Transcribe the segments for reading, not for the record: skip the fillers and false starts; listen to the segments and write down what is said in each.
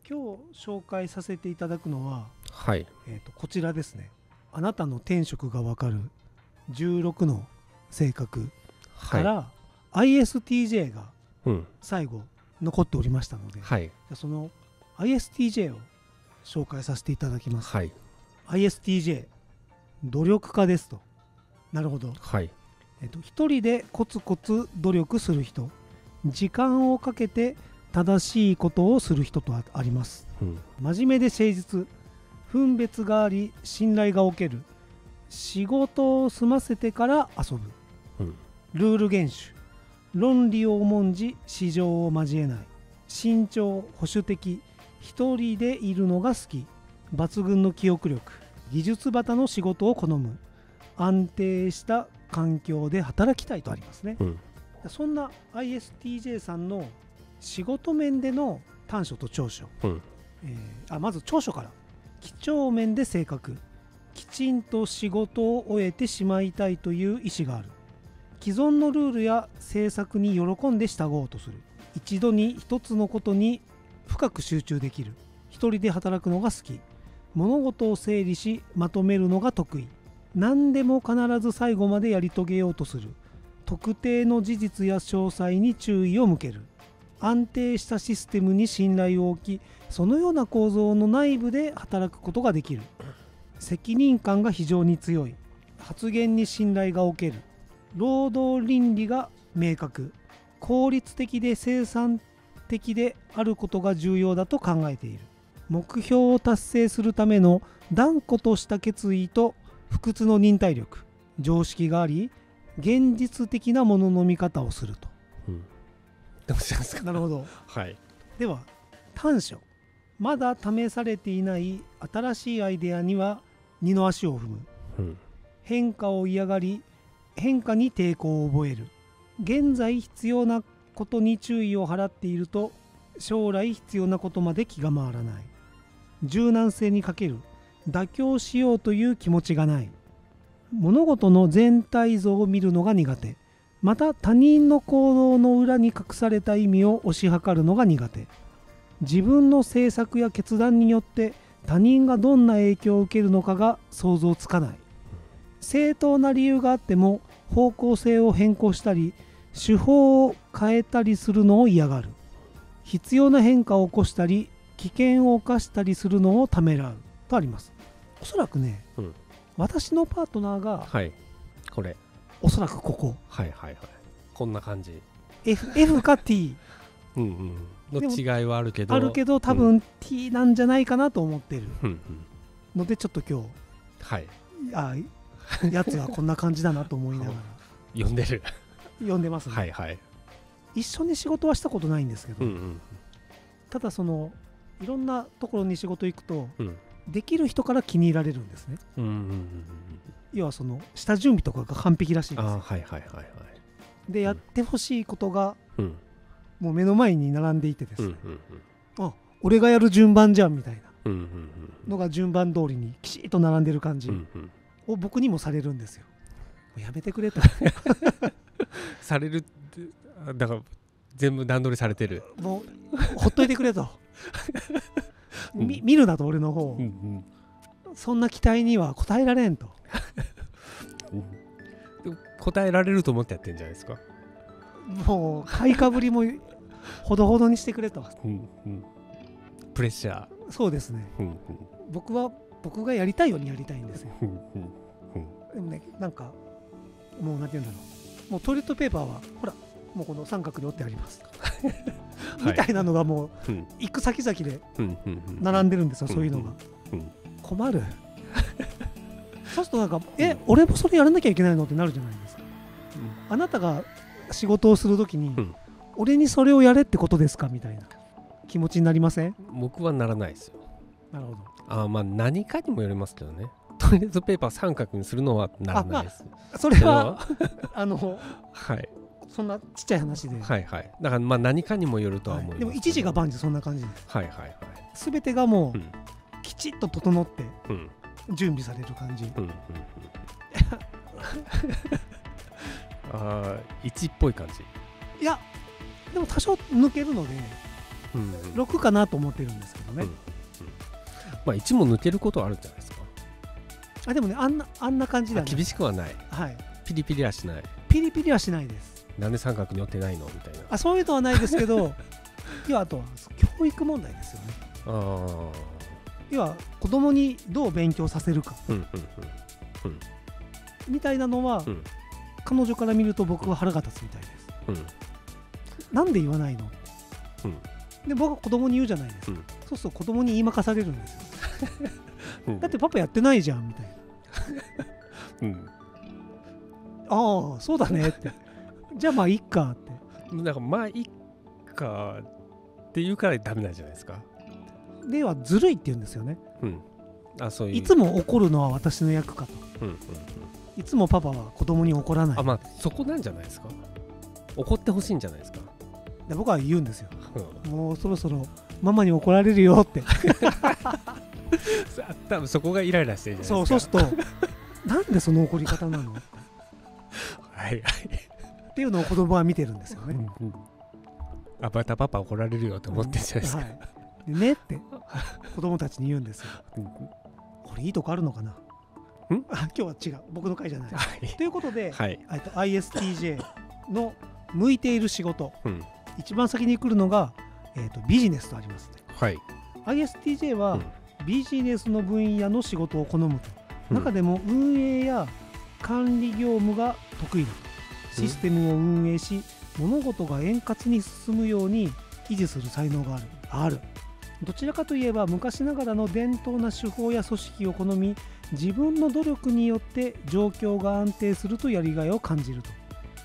今日紹介させていただくのは、 はい。 こちらですね。あなたの天職がわかる16の性格かはら ISTJ がい。うん。 最後残っておりましたので、 はい。 じゃあその ISTJ を紹介させていただきます。 はい。 ISTJ 努力家ですと。なるほど。 はい。 一人でコツコツ努力する人、時間をかけて正しいことをする人とあります。 うん。 真面目で誠実、分別があり信頼がおける、仕事を済ませてから遊ぶ、 うん。 ルール厳守、論理を重んじ市場を交えない、慎重保守的、一人でいるのが好き、抜群の記憶力、技術型の仕事を好む、安定した環境で働きたいとありますね。 うん。 そんな ISTJ さんの仕事面での短所と長所、 うん。 まず長所から。几帳面で正確、きちんと仕事を終えてしまいたいという意思がある、既存のルールや政策に喜んで従おうとする、一度に一つのことに深く集中できる、一人で働くのが好き、物事を整理しまとめるのが得意、何でも必ず最後までやり遂げようとする、特定の事実や詳細に注意を向ける、安定したシステムに信頼を置き、そのような構造の内部で働くことができる、責任感が非常に強い、発言に信頼がおける、労働倫理が明確、効率的で生産的であることが重要だと考えている、目標を達成するための断固とした決意と不屈の忍耐力、常識があり現実的なものの見方をすると。 うん。どうしたんですか。 なるほど。 はい。 では短所、まだ試されていない新しいアイデアには二の足を踏む、 うん。 変化を嫌がり変化に抵抗を覚える、現在必要なことに注意を払っていると将来必要なことまで気が回らない、柔軟性に欠ける、妥協しようという気持ちがない、物事の全体像を見るのが苦手、また他人の行動の裏に隠された意味を推し量るのが苦手、自分の政策や決断によって他人がどんな影響を受けるのかが想像つかない、正当な理由があっても方向性を変更したり手法を変えたりするのを嫌がる、必要な変化を起こしたり危険を冒したりするのをためらうとあります。おそらくね、 うん。 私のパートナーがはい。これ。 おそらくここはいはいはい。こんな感じ。 F か T うんうん。の違いはあるけど。 あるけど多分 T なんじゃないかなと思ってるうん。うんうん。 ので、ちょっと今はい。 日やつはこんな感じだなと思いながら読んでる。 読んでますね。 はいはい。 一緒に仕事はしたことないんですけど、 うんうんただそのいろんなところに仕事行くとうん。 できる人から気に入られるんですね。 うんうんうんうん。 要はその下準備とかが完璧らしいんですああ、 よ。 はいはいはいはい。 でやってほしいことがうん。 もう目の前に並んでいてですうんうね、 んあ、俺がやる順番じゃんみたいなうん。うんうんのが順番通りにきちっと並んでる感じうんうん。 を僕にもされるんですよ。もうやめてくれとされるって、だから全部段取りされてる。 もうほっといてくれとうん見るなと俺の方を、 うんうんそんな期待には応えられんと。 でも答えられると思ってやってんじゃないですか。 もう買いかぶりもほどほどにしてくれと。 うんうん。プレッシャー。 そうですね。 うん僕がやりたいようにやりたいんですよ。 うんうんでもね、なんかもうなんて言うんだろう、もうトイレットペーパーはほらもうこの三角で折ってあります、みたいなのがもううん行く先々でうんうんうん。 並んでるんですよ、そういうのが。 うん困るそうするとなんか俺もそれやらなきゃいけないのってなるじゃないですか。あなたが仕事をするときに、 うん俺にそれをやれってことですかみたいな気持ちになりません？ 僕はならないですよ。 なるほど。 まあ何かにもよりますけどね。トイレットペーパー三角にするのはならないです。 それははいそんなちっちゃい話で、 はいはい。だからまあ何かにもよるとは思いますけど。 でも一時が万事そんな感じです。 はいはいはい。 全てがもううんきちっと整ってうん準備される感じ。 うんうんうん。1っぽい感じ。 いやでも多少抜けるので、 うんうん 6かなと思ってるんですけどね、 うんまあ1も抜けることはあるんじゃないですか。 あでもねあんな感じだね。 厳しくはない。 はい、 ピリピリはしない。 ピリピリはしないです。 なんで三角に寄ってないのみたいな。 そういうのはないですけど要はあとは教育問題ですよね。 あ要は子供にどう勉強させるかうんうんみたいなのは、 うん彼女から見ると僕は腹が立つみたいです。 うんうんなんで言わないの、 うんで僕は子供に言うじゃないですか、 うんそうすると子供に言いまかされるんですよ。 うんだってパパやってないじゃんみたいな。 うんああそうだねってじゃあまあいっかって。 だからまあいいかっていうからダメなんじゃないですか。 ではずるいって言うんですよね。 うんそういういつも怒るのは私の役かと。 うんうんうんいつもパパは子供に怒らない。 まあそこなんじゃないですか。怒ってほしいんじゃないですか。 で僕は言うんですよ。 うんもうそろそろママに怒られるよって多分そこがイライラしてるじゃないですか。 そうするとなんでその怒り方なのっはいはいていうのを子供は見てるんですよね。 うんうんバタパパ怒られるよと思ってるじゃないですか。 はいでねって子供たちに言うんですよ。 うんこれいいとこあるのかな。今日は違う僕の回じゃないはいということで、 はい ISTJ の向いている仕事、 うん一番先に来るのが、ビジネスとありますね。 はい ISTJ は、 うんビジネスの分野の仕事を好むと、 うん中でも運営や管理業務が得意だと、システムを運営し物事が円滑に進むように維持する才能がある。どちらかといえば昔ながらの伝統な手法や組織を好み、自分の努力によって状況が安定するとやりがいを感じると。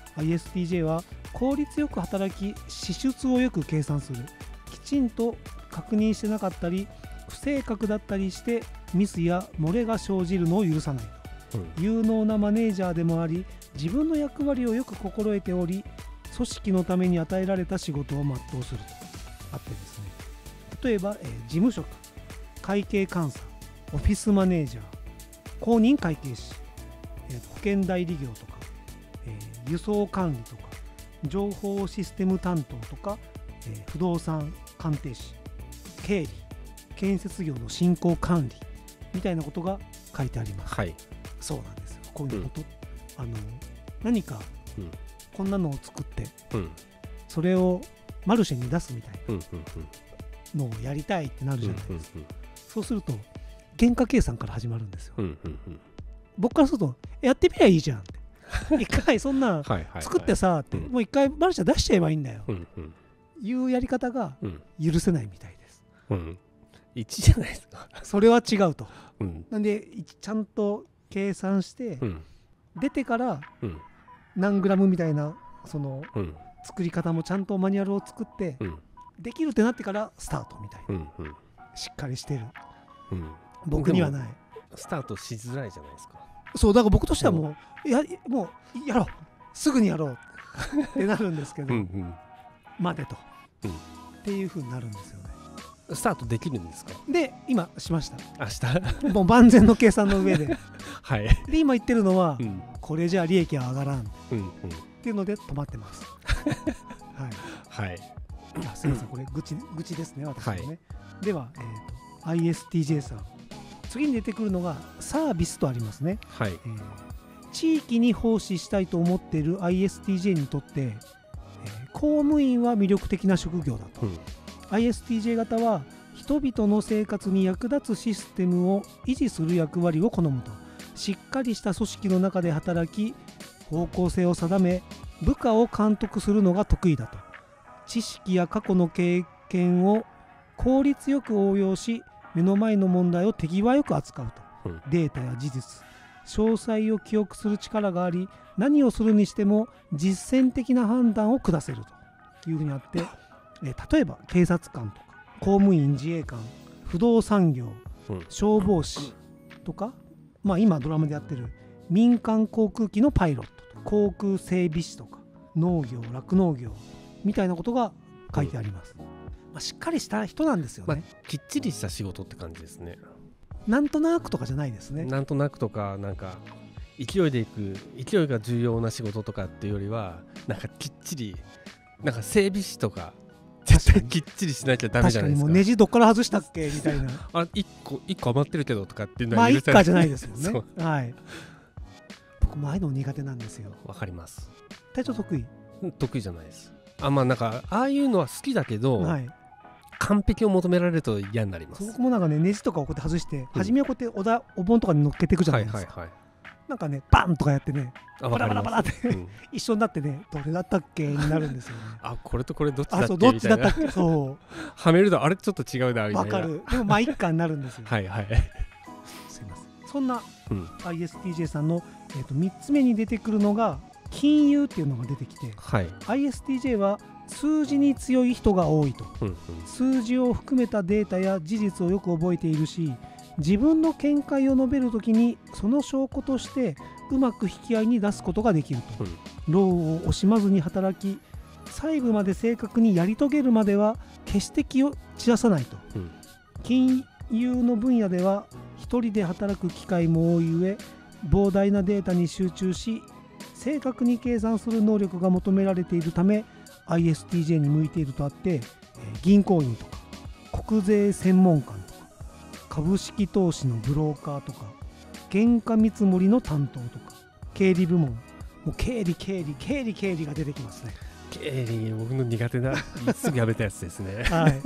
ISTJ は効率よく働き支出をよく計算する。きちんと確認してなかったり不正確だったりしてミスや漏れが生じるのを許さないと。 うん有能なマネージャーでもあり、自分の役割をよく心得ており、組織のために与えられた仕事を全うするとあってですね、例えば、事務職、会計監査、オフィスマネージャー、公認会計士、保険代理業とか、輸送管理とか、情報システム担当とか、不動産鑑定士、経理、建設業の進行管理みたいなことが書いてあります。 はいそうなんですよ。こういうこと、何かうんこんなのを作ってうんそれをマルシェに出すみたいうんなのをやりたいってなるじゃないうんですか。そうすると原価計算から始まるんですよ。 うんうん僕からするとやってみりゃいいじゃんって一回そんなはいはいはい作ってさって、 うんもう一回マルシェ出しちゃえばいいんだよ、 うんうんいうやり方がうん許せないみたいです。 うん1じゃないですか。 それは違うと。 うんなんでちゃんと計算してうん出てからうん何グラムみたいなそのうん作り方もちゃんとマニュアルを作ってうんできるってなってからスタートみたいな、 うんうんしっかりしてる。 うん僕にはない。 スタートしづらいじゃないですか。 そうだから僕としてはもうやろうすぐにやろうってなるんですけど、 うん待てと、 うんっていう風になるんですよね。 スタートできるんですかで今しました。 明日もう万全の計算の上ではいで今言ってるのは、 うんこれじゃ利益は上がらんっうんうんていうので止まってますはい。 はいすみません、これ愚痴ですね、私のね。では、ISTJ さん、次に出てくるのがサービスとありますね。 はい地域に奉仕したいと思っている ISTJ にとって、公務員は魅力的な職業だと。 うん ISTJ 型は人々の生活に役立つシステムを維持する役割を好むと。しっかりした組織の中で働き、方向性を定め、部下を監督するのが得意だと。知識や過去の経験を効率よく応用し、目の前の問題を手際よく扱うと。 うんデータや事実、詳細を記憶する力があり、何をするにしても実践的な判断を下せるというふうにあって、例えば警察官とか公務員、自衛官、不動産業、 うん消防士とか、今ドラマでやってる民間航空機のパイロットと航空整備士とか農業、酪農業みたいなことが書いてあります。しっかりした人なんですよね。 きっちりした仕事って感じですね。 なんとなくとかじゃないですね。 なんとなくとか、なんか勢いでいく、勢いが重要な仕事とかっていうよりは、なんかきっちり、なんか整備士とかじ絶対きっちりしなきゃダメじゃないですか。 確かにもうネジどっから外したっけみたいな 1個余ってるけどとかっていうのまあ一は許され家じゃないですもんねそうはい僕もああいうの苦手なんですよ。 わかります。 体調得意得意じゃないです。まあなんかああいうのは好きだけど、 はい完璧を求められると嫌になります。 僕もなんかねネジとかをこうやって外して、初めはこうやってお盆とかに乗っけていくじゃないですか、 はいはいはい。 なんかねバンとかやってねわバラかります。 バラバラって、 うん一緒になってねどれだったっけになるんですよねこれとこれどっちだっけそうどっみたいな。 ちだったっけそはめるとあれちょっと違うなみたいな。 うわかる。でもまあ一家になるんですよはいはい。 すいません。そんなうん ISTJ さんの、3つ目に出てくるのが金融っていうのが出てきて、 はい。 ISTJ は数字に強い人が多いと。 うんうん。 数字を含めたデータや事実をよく覚えているし、自分の見解を述べるときにその証拠としてうまく引き合いに出すことができると、労を惜しまずに働き細部まで正確にやり遂げるまでは決して気を散らさないと、 うん金融の分野では一人で働く機会も多い上膨大なデータに集中し正確に計算する能力が求められているため ISTJ に向いているとあって、銀行員とか国税専門官とか株式投資のブローカーとか原価見積もりの担当とか経理部門、もう経理が出てきますね。 経理僕の苦手なすぐやめたやつですね。 はい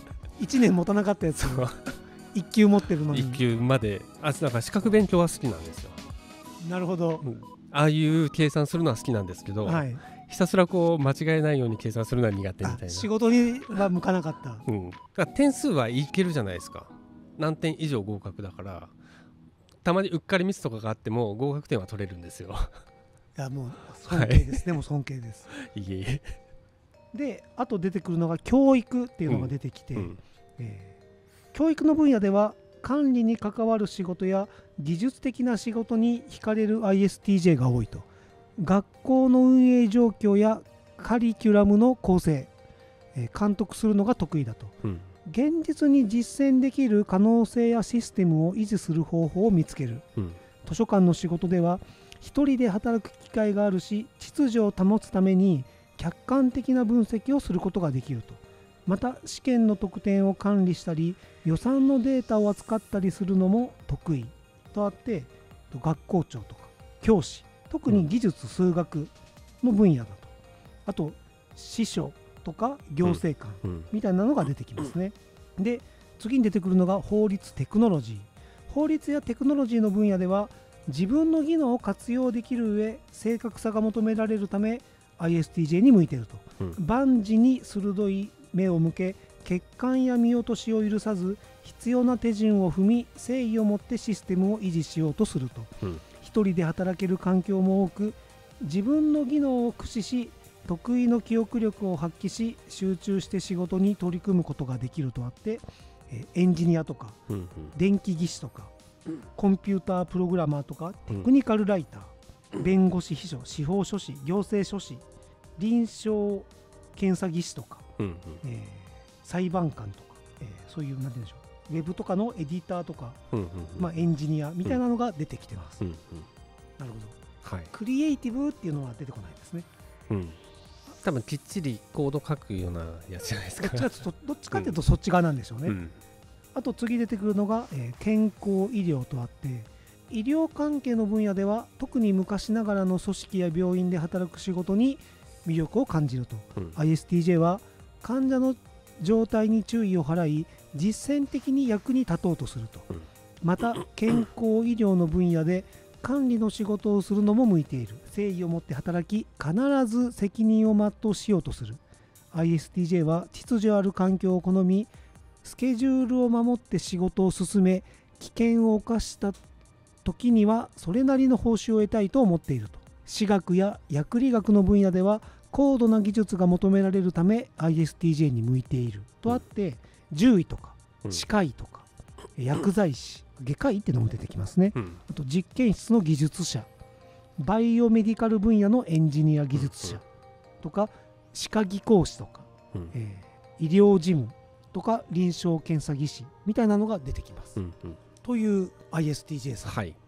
1年持たなかったやつを1級持ってるのに。 1級までなんか資格勉強は好きなんですよ。 なるほど、 ああいう計算するのは好きなんですけど、 はいひたすらこう間違えないように計算するのは苦手みたいな。 仕事には向かなかった。 だから点数はいけるじゃないですか。何点以上合格だからたまにうっかりミスとかがあっても合格点は取れるんですよ。 いやもう尊敬です、でも尊敬です。 いえいえ。 であと出てくるのが教育っていうのが出てきて、教育の分野では管理に関わる仕事や技術的な仕事に惹かれる ISTJ が多いと。学校の運営状況やカリキュラムの構成、監督するのが得意だと、現実に実践できる可能性やシステムを維持する方法を見つける、図書館の仕事では一人で働く機会があるし秩序を保つために客観的な分析をすることができると。また試験の得点を管理したり予算のデータを扱ったりするのも得意とあって、学校長とか教師、特に技術数学の分野だと、あと司書とか行政官みたいなのが出てきますね。で次に出てくるのが法律テクノロジー。法律やテクノロジーの分野では自分の技能を活用できる上正確さが求められるため ISTJ に向いていると、万事に鋭い目を向け欠陥や見落としを許さず必要な手順を踏み誠意を持ってシステムを維持しようとすると、一人で働ける環境も多く自分の技能を駆使し得意の記憶力を発揮し集中して仕事に取り組むことができるとあって、エンジニアとか、電気技師とか、コンピュータープログラマーとか、テクニカルライター、弁護士秘書、司法書士、行政書士、臨床検査技師とか、裁判官とか、そういうなんて言うんでしょう、ウェブとかのエディターとか、エンジニアみたいなのが出てきてます。なるほど、クリエイティブっていうのは出てこないですね。 多分きっちりコード書くようなやつじゃないですか。 どっちかっていうとそっち側なんでしょうね。あと次出てくるのが、健康医療とあって、医療関係の分野では特に昔ながらの組織や病院で働く仕事に魅力を感じると、ISTJ は患者の状態に注意を払い実践的に役に立とうとすると、また健康医療の分野で管理の仕事をするのも向いている。誠意を持って働き必ず責任を全うしようとする。 ISTJ は秩序ある環境を好みスケジュールを守って仕事を進め危険を冒した時にはそれなりの報酬を得たいと思っていると。歯学や薬理学の分野では高度な技術が求められるため ISTJ に向いているとあって、獣医とか歯科医とか薬剤師、外科医っていうのも出てきますね。あと実験室の技術者、バイオメディカル分野のエンジニア技術者とか歯科技工士とか、医療事務とか臨床検査技師みたいなのが出てきます、という ISTJ さん、